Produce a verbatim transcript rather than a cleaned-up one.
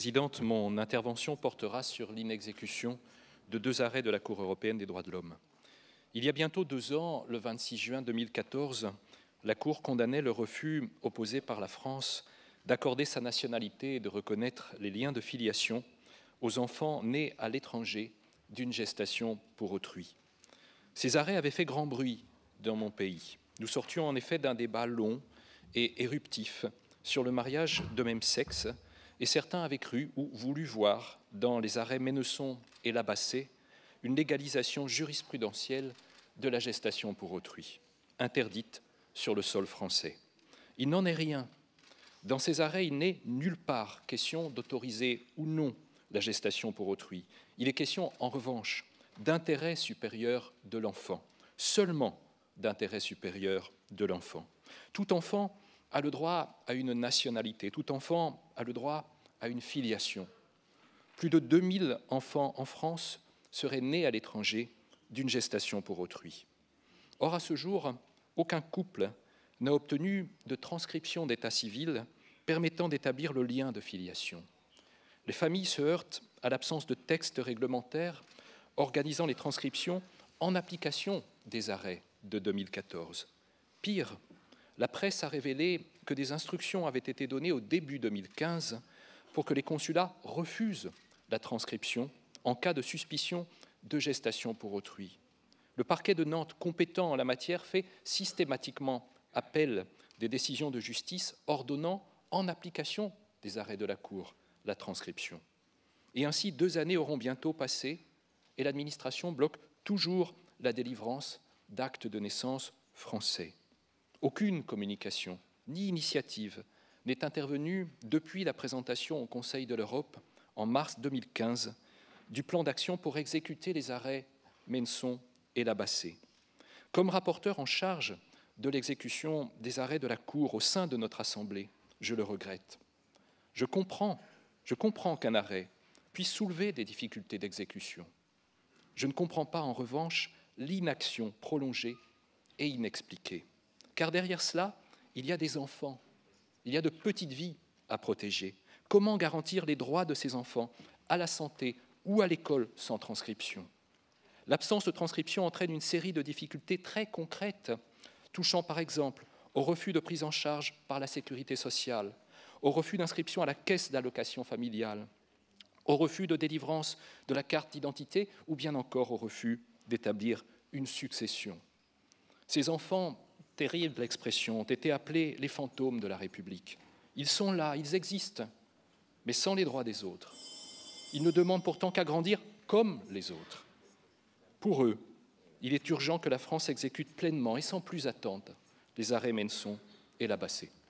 Présidente, mon intervention portera sur l'inexécution de deux arrêts de la Cour européenne des droits de l'homme. Il y a bientôt deux ans, le vingt-six juin deux mille quatorze, la Cour condamnait le refus opposé par la France d'accorder sa nationalité et de reconnaître les liens de filiation aux enfants nés à l'étranger d'une gestation pour autrui. Ces arrêts avaient fait grand bruit dans mon pays. Nous sortions en effet d'un débat long et éruptif sur le mariage de même sexe, et certains avaient cru ou voulu voir dans les arrêts Ménesson et Labassé une légalisation jurisprudentielle de la gestation pour autrui, interdite sur le sol français. Il n'en est rien. Dans ces arrêts, il n'est nulle part question d'autoriser ou non la gestation pour autrui. Il est question, en revanche, d'intérêt supérieur de l'enfant, seulement d'intérêt supérieur de l'enfant. Tout enfant a le droit à une nationalité, tout enfant a le droit à une filiation. Plus de deux mille enfants en France seraient nés à l'étranger d'une gestation pour autrui. Or, à ce jour, aucun couple n'a obtenu de transcription d'état civil permettant d'établir le lien de filiation. Les familles se heurtent à l'absence de textes réglementaires organisant les transcriptions en application des arrêts de deux mille quatorze. Pire, la presse a révélé que des instructions avaient été données au début deux mille quinze pour que les consulats refusent la transcription en cas de suspicion de gestation pour autrui. Le parquet de Nantes, compétent en la matière, fait systématiquement appel des décisions de justice ordonnant, en application des arrêts de la Cour, la transcription. Et ainsi, deux années auront bientôt passé et l'administration bloque toujours la délivrance d'actes de naissance français. Aucune communication ni initiative n'est intervenue depuis la présentation au Conseil de l'Europe en mars deux mille quinze du plan d'action pour exécuter les arrêts Ménesson et Labassé. Comme rapporteur en charge de l'exécution des arrêts de la Cour au sein de notre Assemblée, je le regrette. Je comprends, je comprends qu'un arrêt puisse soulever des difficultés d'exécution. Je ne comprends pas, en revanche, l'inaction prolongée et inexpliquée. Car derrière cela, il y a des enfants, il y a de petites vies à protéger. Comment garantir les droits de ces enfants à la santé ou à l'école sans transcription? L'absence de transcription entraîne une série de difficultés très concrètes, touchant par exemple au refus de prise en charge par la sécurité sociale, au refus d'inscription à la caisse d'allocation familiale, au refus de délivrance de la carte d'identité ou bien encore au refus d'établir une succession. Ces enfants, terrible l'expression, ont été appelés les fantômes de la République. Ils sont là, ils existent, mais sans les droits des autres. Ils ne demandent pourtant qu'à grandir comme les autres. Pour eux, il est urgent que la France exécute pleinement et sans plus attendre les arrêts Ménesson et Labassé.